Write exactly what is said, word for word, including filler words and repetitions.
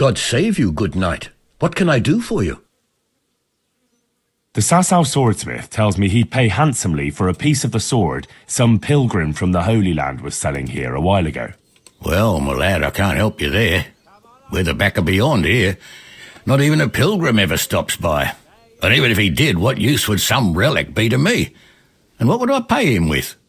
God save you, good knight. What can I do for you? The Sasau swordsmith tells me he'd pay handsomely for a piece of the sword some pilgrim from the Holy Land was selling here a while ago. Well, my lad, I can't help you there. We're the back of beyond here. Not even a pilgrim ever stops by. And even if he did, what use would some relic be to me? And what would I pay him with?